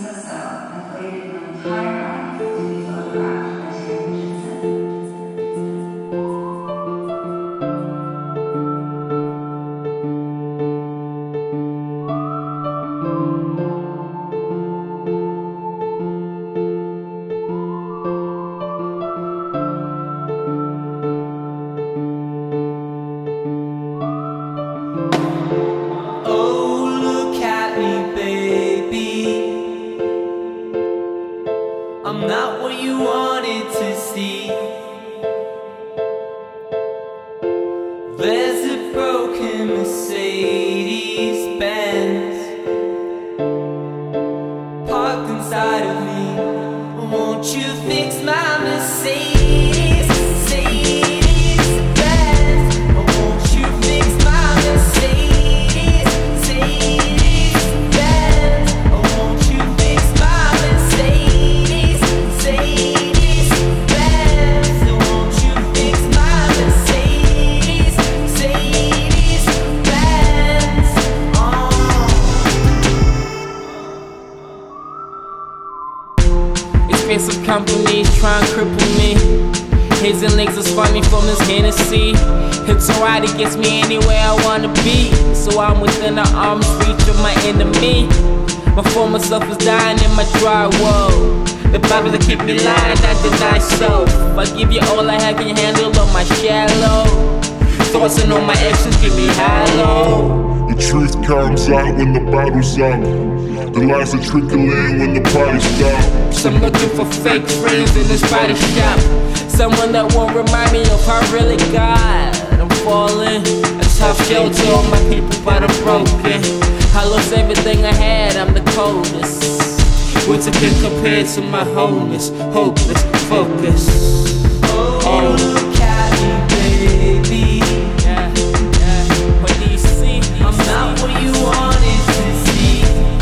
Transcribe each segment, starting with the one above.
herself and created an entire life to be photographed as her vision said. I'm not what you wanted to see. There's a broken Mercedes Benz parked inside of me. Won't you fix my Mercedes? Mercedes Benz. Won't you fix my Mercedes? Mercedes Benz. Won't you fix my Mercedes? Mercedes Benz. Won't you fix my Mercedes? Mercedes Benz. Expensive companies try and cripple me. His and legs is funny from this Hennessy. It's alright, it gets me anywhere I wanna be. So I'm within the arm's reach of my enemy. My former self is dying in my drywall. The Bible that keep me lying, I deny so. If I give you all I have, can you handle all my shallow thoughts and all my actions give me hollow. The truth comes out when the battle's up. The lies that trickle in when the party stops. I'm looking for fake friends in this body shop. Someone that won't remind me of how I really got. I'm falling, a tough shelter on my people, but I'm broken. I lost everything I had, I'm the coldest. What's it been compared to my wholeness? Hopeless, focus. Oh, look at me, baby. What do you see? I'm not what you wanted to see.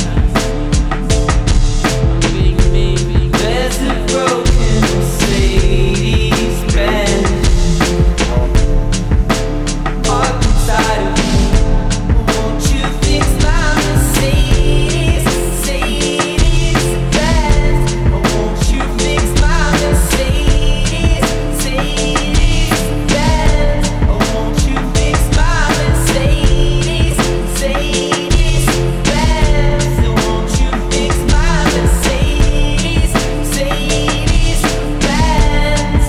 There's a broken Mercedes Benz parked inside of me. Won't you fix my Mercedes? Mercedes Benz. Won't you fix my Mercedes? Mercedes Benz. Won't you fix my Mercedes? Mercedes Benz. Won't you fix my Mercedes? Mercedes Benz.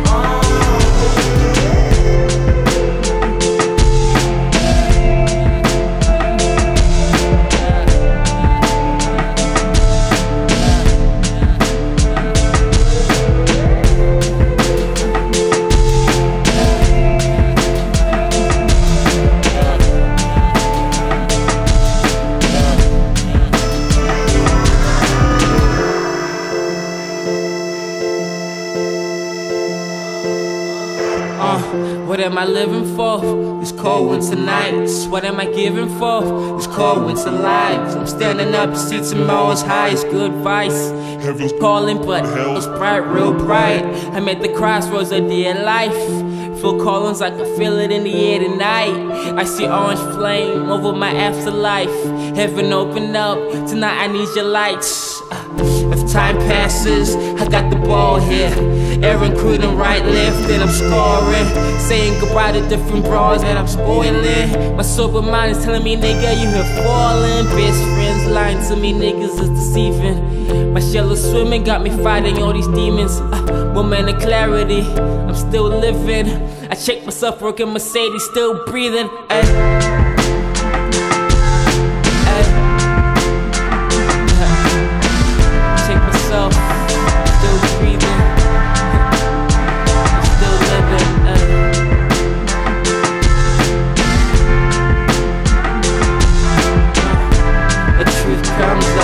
What am I living for? This cold winter nights. What am I giving for? This cold winter life. I'm standing up to see tomorrow's highs. Good advice. Heaven's calling, but hell's bright, real bright. I'm at the crossroads of dear life. Phil Collins, I can feel it in the air tonight. I see orange flame over my afterlife. Heaven open up, tonight I need your lights. If time passes, I got the ball here. Aaron couldn't right, left, and I'm scoring. Saying goodbye to different bras that I'm spoiling. My sober mind is telling me, nigga, you here falling. Best friends lying to me, niggas is deceiving. My shell is swimming, got me fighting all these demons. Moment of clarity, I'm still living. I check myself, working Mercedes, still breathing. Check myself, still breathing. I'm still living. The truth comes